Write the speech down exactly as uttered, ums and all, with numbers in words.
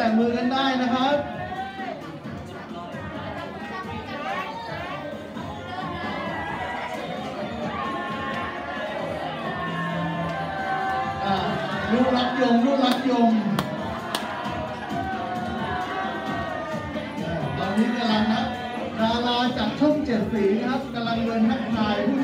มือกันได้นะครับลูกรักยมลูกรักยมตอนนี้กำลังนะดาราจากช่องเจ็ดสีนะครับกำลังเดินทักทายผู้